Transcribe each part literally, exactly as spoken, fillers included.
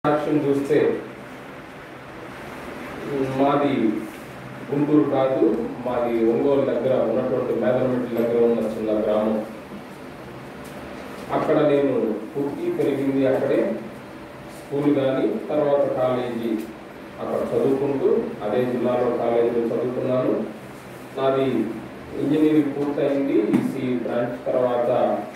సాక్ష్యం చూస్తే మాది గుంటూరు కాదు, మాది ఒంగోలు దగ్గర ఉన్నటువంటి మేదరమెట్ల దగ్గర ఉన్న చిన్న గ్రామం. అక్కడ నేను పుట్టి పెరిగింది అక్కడే. స్కూల్ కానీ తర్వాత కాలేజీ అక్కడ చదువుకుంటూ అదే జిల్లాలో కాలేజీలో చదువుకున్నాను. నాది ఇంజనీరింగ్ పూర్తయింది ఈసీ బ్రాంచ్. తర్వాత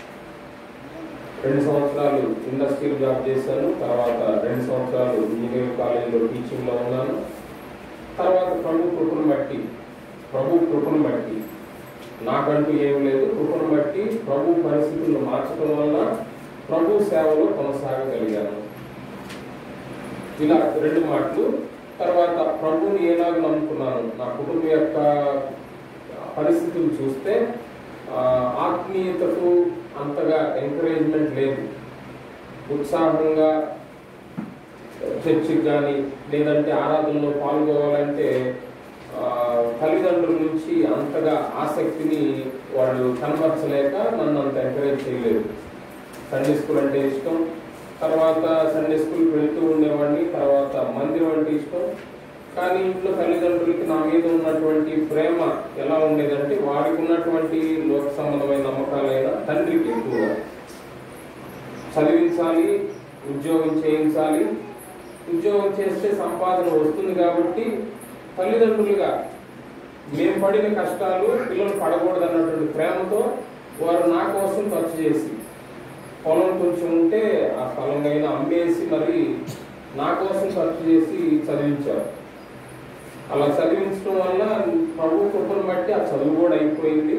రెండు సంవత్సరాలు ఇండస్ట్రియల్ జాబ్ చేశాను. తర్వాత రెండు సంవత్సరాలు ఇంజనీరింగ్ కాలేజీలో టీచింగ్లో ఉన్నాను. తర్వాత ప్రభు కృపను బట్టి ప్రభు కృపను బట్టి నాకంటూ ఏం లేదు, కృపను బట్టి ప్రభు పరిస్థితులను మార్చడం వల్ల ప్రభు సేవలో కొనసాగగలిగాను. ఇలా రెండు మాటలు. తర్వాత ప్రభుని ఏలాగ నమ్ముకున్నాను, నా కుటుంబం యొక్క పరిస్థితులు చూస్తే ఆత్మీయతకు అంతగా ఎంకరేజ్మెంట్ లేదు. ఉత్సాహంగా చర్చికి కానీ లేదంటే ఆరాధనలో పాల్గొవాలంటే తల్లిదండ్రుల నుంచి అంతగా ఆసక్తిని వాళ్ళు కనబరచలేక నన్ను అంత ఎంకరేజ్ చేయలేదు. సండే స్కూల్ అంటే ఇష్టం, తర్వాత సండే స్కూల్కి వెళ్తూ ఉండేవాడిని. తర్వాత మందిరం అంటే ఇష్టం. కానీ ఇంట్లో తల్లిదండ్రులకి నా మీద ఉన్నటువంటి ప్రేమ ఎలా ఉండేదంటే, వారికి ఉన్నటువంటి లోక సంబంధమైన నమ్మకాలైన తండ్రికి ఎక్కువగా చదివించాలి, ఉద్యోగం చేయించాలి, ఉద్యోగం చేస్తే సంపాదన వస్తుంది కాబట్టి తల్లిదండ్రులుగా మేము పడిన కష్టాలు పిల్లలు పడకూడదు అన్నటువంటి ప్రేమతో వారు నా కోసం ఖర్చు చేసి పొలం కొంచెం ఉంటే ఆ స్థలంగా అమ్మేసి మరి నా కోసం ఖర్చు చేసి చదివించారు. అలా చదివించడం వల్ల ప్రభు కృపను బట్టి ఆ చదువు కూడా అయిపోయింది.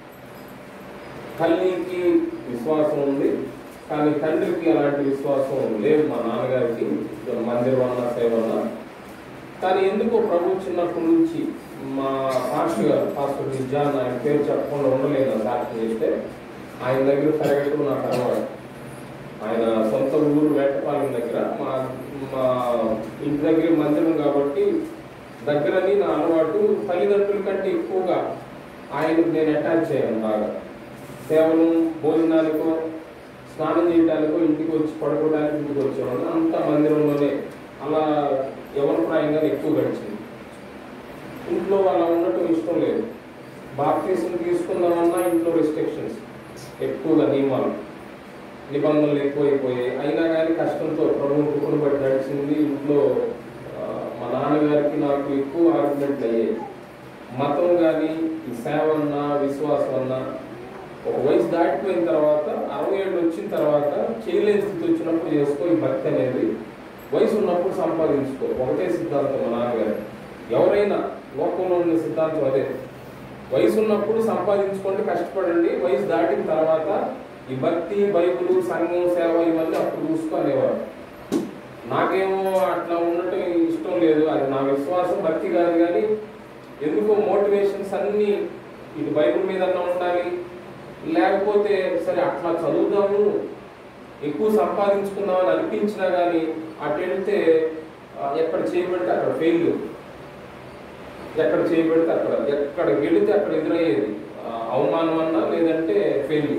తల్లికి విశ్వాసం ఉంది, కానీ తండ్రికి అలాంటి విశ్వాసం లేదు. మా నాన్నగారికి మందిరం అన్న సేవ అన్న. కానీ ఎందుకో ప్రభు చిన్నప్పటి నుంచి మా పాస్టర్ గారు పాస్టర్ జాన్, ఆయన పేరు చెప్పకుండా ఉండలేదు సాక్షి చేస్తే, ఆయన దగ్గర పెరగటం నాకు అలవాటు. ఆయన సొంత ఊరు వేటపాలెం దగ్గర, మా మా ఇంటి దగ్గర మందిరం కాబట్టి దగ్గరని నా అలవాటు. తల్లిదండ్రుల కంటే ఎక్కువగా ఆయనకు నేను అటాచ్ అయ్యాను బాగా. కేవలం భోజనానికో స్నానం చేయడానికో ఇంటికి వచ్చి పడుకోవడానికి ఇంటికి వచ్చేవాడు. అంతా మందిరంలోనే అలా యవనప్రాయంగా ఎక్కువ గడిచింది. ఇంట్లో అలా ఉండటం ఇష్టం లేదు. బాప్టిజం తీసుకుందామన్నా ఇంట్లో రెస్ట్రిక్షన్స్, ఎక్కువగా నియమాలు నిబంధనలు ఎక్కువైపోయాయి. అయినా కానీ కష్టంతో ప్రభువు కృపను బట్టి నడిచింది. ఇంట్లో మా నాన్నగారికి నాకు ఎక్కువ ఆర్గ్యుమెంట్లు అయ్యాయి. మతం కానీ ఈ సేవ అన్నా విశ్వాసం అన్నా ఒక వయసు దాటిపోయిన తర్వాత, అరవై ఏళ్ళు వచ్చిన తర్వాత చేయలేని స్థితి వచ్చినప్పుడు చేసుకో ఈ భక్తి అనేది, వయసు ఉన్నప్పుడు సంపాదించుకో, ఒకటే సిద్ధాంతం మా నాన్నగారు. ఎవరైనా లోకంలో ఉన్న సిద్ధాంతం అదే. వయసు ఉన్నప్పుడు సంపాదించుకోండి, కష్టపడండి, వయసు దాటిన తర్వాత ఈ భక్తి, బైబుల్, సంఘం, సేవ ఇవన్నీ అప్పుడు చూసుకునేవారు. నాకేమో అట్లా ఉండటం ఇష్టం లేదు. అది నా విశ్వాసం, భక్తి కాదు. కానీ ఎందుకో మోటివేషన్స్ అన్నీ ఇటు బైబుల్ మీద ఉండాలి, లేకపోతే సరే అట్లా చదువుదాము, ఎక్కువ సంపాదించుకుందామని అనిపించినా కానీ అటు వెళ్తే ఎక్కడ చేయబడితే అక్కడ ఫెయిల్, ఎక్కడ చేయబడితే అక్కడ, ఎక్కడ గెలితే అక్కడ ఎదురయ్యేది అవమానం అన్నా లేదంటే ఫెయిల్.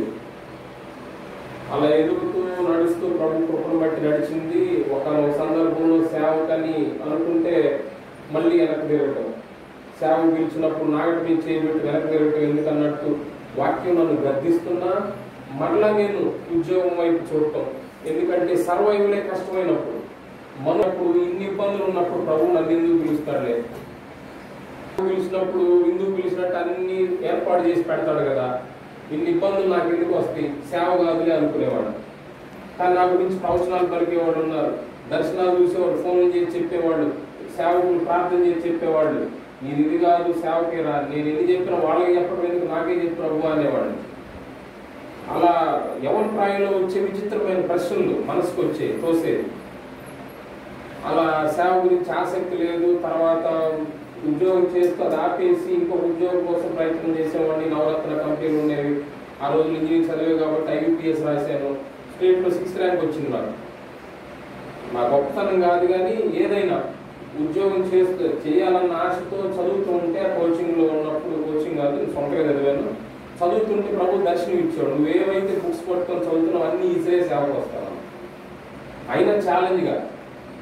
అలా ఎదుగుతూ నడుస్తూ ప్రభు కృపను బట్టి నడిచింది. ఒక సందర్భంలో సేవకని అనుకుంటే మళ్ళీ వెనక్కి తిరగటం, సేవ పిలిచినప్పుడు నాగటి మీద చేయబెట్టి వెనక్కి తిరగటం ఎందుకన్నట్టు వాక్యం నన్ను గద్దిస్తున్నా మరలా నేను ఉద్యోగం వైపు చూడటం. ఎందుకంటే సర్వైవలే కష్టమైనప్పుడు, మనప్పుడు ఇన్ని ఇబ్బందులు ఉన్నప్పుడు ప్రభు నన్ను ఎందుకు పిలుస్తాడులే, పిలిచినప్పుడు ఎందుకు పిలిచినట్టు అన్ని ఏర్పాటు చేసి పెడతాడు కదా, ఇన్ని ఇబ్బందులు నాకు ఎందుకు వస్తాయి, సేవ కాదులే అనుకునేవాడు. కానీ నా గురించి ప్రవచనాలు పలికేవాడు ఉన్నారు, దర్శనాలు చూసేవాడు, ఫోన్ చేసి చెప్పేవాళ్ళు, సేవకులు ప్రార్థన చేసి చెప్పేవాళ్ళు, నేను ఇది కాదు సేవకే రా, నేను ఎన్ని చెప్పినా వాళ్ళకి చెప్పడం ఎందుకు, నాకే చెప్పి ప్రభు అనేవాడు. అలా యవన ప్రాయంలో వచ్చే విచిత్రమైన ప్రశ్నలు మనసుకు వచ్చే తోసేది. అలా సేవ గురించి ఆసక్తి లేదు. తర్వాత ఉద్యోగం చేస్తూ అది ఆపేసి ఇంకొక ఉద్యోగం కోసం ప్రయత్నం చేసేవాడిని. నవరత్న కంపెనీలు ఉండేవి ఆ రోజు, ఇంజనీరింగ్ చదివే కాబట్టి ఐయూపీఎస్ రాశాను. స్టేట్లో సిక్స్త్ ర్యాంక్ వచ్చింది నాకు. నా గొప్పతనం కాదు, కానీ ఏదైనా ఉద్యోగం చేస్తూ చేయాలన్న ఆశతో చదువుతూ ఉంటే కోచింగ్లో ఉన్నప్పుడు, కోచింగ్ కాదు సొంతగా చదివాను, చదువుతుంటే ప్రభు దర్శనం ఇచ్చాడు. నువ్వేవైతే బుక్స్ పట్టుకొని చదువుతున్నావు అన్నీ ఈజీగా సేవకు వస్తాను. అయినా ఛాలెంజ్గా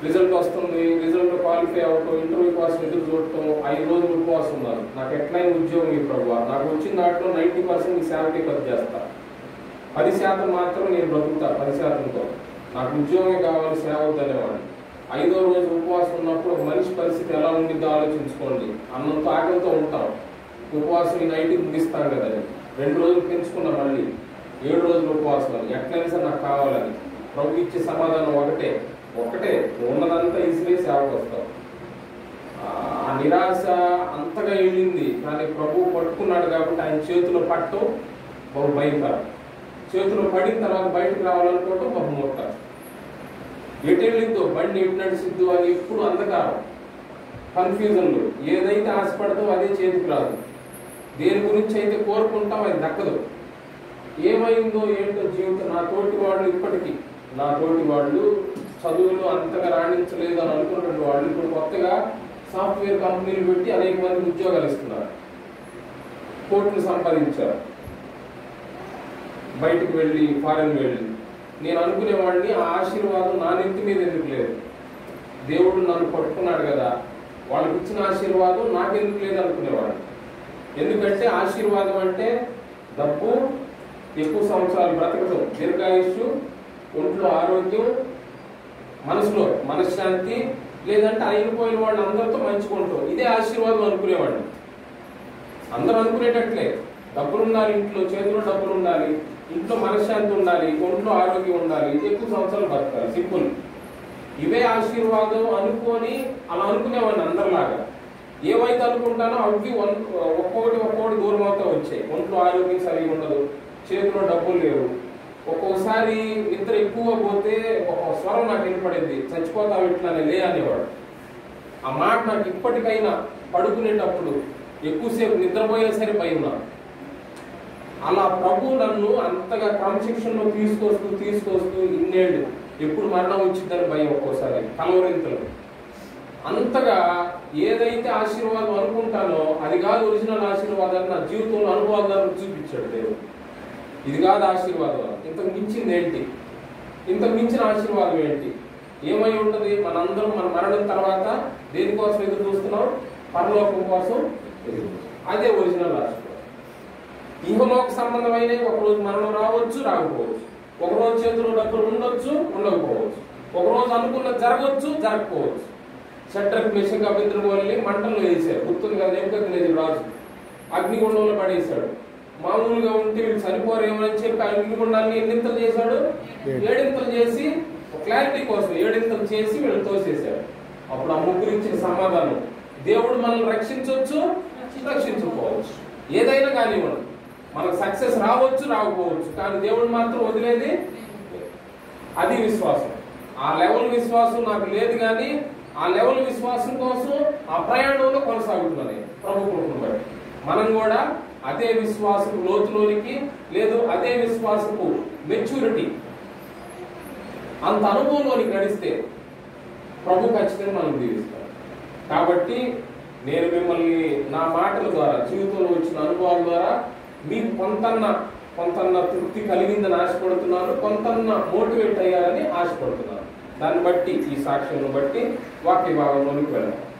రిజల్ట్ వస్తుంది, రిజల్ట్ క్వాలిఫై అవ్వటం, ఇంటర్వ్యూ కోసం ఎదురు చూడటం, ఐదు రోజులు ఉపవాసం ఉన్నారు. నాకు ఎట్లయినా ఉద్యోగం ఈ ప్రభు, నాకు వచ్చిన దాంట్లో నైంటీ పర్సెంట్ ఈ సేవకి ఖర్చు చేస్తా, పది శాతం మాత్రం నేను బ్రతుకుతా, పది శాతంతో నాకు ఉద్యోగమే కావాలి, సేవ వద్దనేవాడిని. ఐదో రోజు ఉపవాసం ఉన్నప్పుడు ఒక మనిషి పరిస్థితి ఎలా ఉండిద్దో ఆలోచించుకోండి. అన్నంతో ఆకలితో ఉంటాం, ఉపవాసం ఈ నైట్కి ముగిస్తాం కదా, రెండు రోజులు పెంచుకున్నాం, మళ్ళీ ఏడు రోజులు ఉపవాసం అని, ఎట్లయినా సరే నాకు కావాలని. ప్రభు ఇచ్చే సమాధానం ఒకటే ఒకటే ఉన్నదంతా ఇసిరే సేవకు వస్తాం. ఆ నిరాశ అంతగా వెళ్ళింది, కానీ ప్రభు పట్టుకున్నాడు కాబట్టి ఆయన చేతిలో పట్టడం బహు భయంకరం. చేతిలో పడిన తర్వాత బయటకు రావాలనుకోవటం బహు మూర్ఖ. ఎటు వెళ్ళిద్దో, బండి ఎటు నడిచిద్దో అని ఎప్పుడు అంధకారం, కన్ఫ్యూజన్లు. ఏదైతే ఆశపడదో అదే చేతికి రాదు, దేని గురించి అయితే కోరుకుంటాం అది దక్కదు. ఏమైందో ఏంటో జీవితం. నా తోటి వాళ్ళు ఇప్పటికీ నా తోటి వాళ్ళు చదువులు అంతగా రాణించలేదు అని అనుకున్నటువంటి వాళ్ళు ఇప్పుడు కొత్తగా సాఫ్ట్వేర్ కంపెనీలు పెట్టి అనేక మంది ఉద్యోగాలు ఇస్తున్నారు, కోట్లు సంపాదించారు, బయటకు వెళ్ళి ఫారెన్ వెళ్ళి. నేను అనుకునేవాడిని ఆ ఆశీర్వాదం నా నెత్తి మీద ఎందుకు లేదు, దేవుడు నన్ను పట్టుకున్నాడు కదా, వాళ్ళకి ఇచ్చిన ఆశీర్వాదం నాకెందుకు లేదు అనుకునేవాడిని. ఎందుకంటే ఆశీర్వాదం అంటే డబ్బు, ఎక్కువ సంవత్సరాలు బ్రతకడం, దీర్ఘాయుష్యు, ఒంట్లో ఆరోగ్యం, మనసులో మనశ్శాంతి, లేదంటే అయిపోయిన వాళ్ళు అందరితో మంచుకుంటాం, ఇదే ఆశీర్వాదం అనుకునేవాడిని. అందరూ అనుకునేటట్లే, డబ్బులు ఉండాలి, ఇంట్లో చేతిలో డబ్బులు ఉండాలి, ఇంట్లో మనశ్శాంతి ఉండాలి, ఒంట్లో ఆరోగ్యం ఉండాలి, ఎక్కువ సంవత్సరాలు బతకాలి, సింపుల్. ఇవే ఆశీర్వాదం అనుకొని అలా అనుకునేవాడిని అందరిలాగా. ఏవైతే అనుకుంటానో అవి ఒక్కొక్కటి ఒక్కొక్కటి దూరం అవుతా వచ్చాయి. ఒంట్లో ఆరోగ్యం సరిగా ఉండదు, చేతిలో డబ్బులు లేవు, ఒక్కొక్కసారి నిద్ర ఎక్కువ పోతే ఒక స్వరం నాకు వినపడింది, చచ్చిపోతావు ఇట్లానే లే అనేవాడు. ఆ మాట నాకు ఇప్పటికైనా పడుకునేటప్పుడు ఎక్కువసేపు నిద్రపోయే సరే భయం నాకు. అలా ప్రభు నన్ను అంతగా క్రమశిక్షణలో తీసుకొస్తూ తీసుకొస్తూ ఇన్నేళ్ళు ఎప్పుడు మరణం వచ్చిందని భయం, ఒక్కోసారి కలవరింతలు. అంతగా ఏదైతే ఆశీర్వాదం అనుకుంటానో అది కాదు ఒరిజినల్ ఆశీర్వాదాన్ని నా జీవితంలో అనుభవాలను చూపించాడు దేవుడు. ఇది కాదు ఆశీర్వాదం, ఇంతకు మించింది ఏంటి, ఇంతకు మించిన ఆశీర్వాదం ఏంటి, ఏమై ఉంటుంది? మనందరం మన మరణం తర్వాత దేనికోసం ఎదురు చూస్తున్నాం? పరలోకం కోసం. అదే ఒరిజినల్ ఆశీర్వాదం. ఇహలోక సంబంధమైన ఒకరోజు మరణం రావచ్చు, రాకపోవచ్చు, ఒకరోజు చేతిలో డబ్బులు ఉండొచ్చు, ఉండకపోవచ్చు, ఒకరోజు అనుకున్నది జరగవచ్చు, జరగకపోవచ్చు. షడ్రక్ మెషక్ అబేద్నెగో వెళ్ళి మంటల్లో వేసారు, గుర్తుంది కదా, నెబుకద్నెజరు రాజు అగ్నిగుండంలో పడేశాడు. మామూలుగా ఉంటే వీళ్ళు చనిపోరేమని చెప్పి ఆ అగ్నిగుండాన్ని ఎన్నింతలు చేశాడు? ఏడింతలు చేసి, క్లారిటీ కోసం ఏడింతలు చేసి వీళ్ళు తోసేశాడు. అప్పుడు ఆ ముగ్గురు ఇచ్చిన సమాధానం, దేవుడు మనల్ని రక్షించవచ్చు, రక్షించకపోవచ్చు, ఏదైనా కానివ్వండి, మనకు సక్సెస్ రావచ్చు, రాకపోవచ్చు, కానీ దేవుడు మాత్రం వదిలేది. అది విశ్వాసం. ఆ లెవెల్ విశ్వాసం నాకు లేదు, కానీ ఆ లెవెల్ విశ్వాసం కోసం ఆ ప్రయాణంలో కొనసాగుతున్నది ప్రభు కృపను బట్టి. మనం కూడా అదే విశ్వాసపు లోతులోనికి, లేదు అదే విశ్వాసపు మెచ్యూరిటీ, అంత అనుభవంలోనికి నడిస్తే ప్రభు ఖచ్చితంగా మనం దీవిస్తాం. కాబట్టి నేను మిమ్మల్ని నా మాటల ద్వారా, జీవితంలో వచ్చిన అనుభవాల ద్వారా మీకు కొంతన్న కొంతన్న తృప్తి కలిగిందని ఆశపడుతున్నాను, కొంతన్న మోటివేట్ అయ్యారని ఆశపడుతున్నాను. దాన్ని బట్టి, ఈ సాక్ష్యం బట్టి వాక్య భాగంలోనికి వెళ్దాం.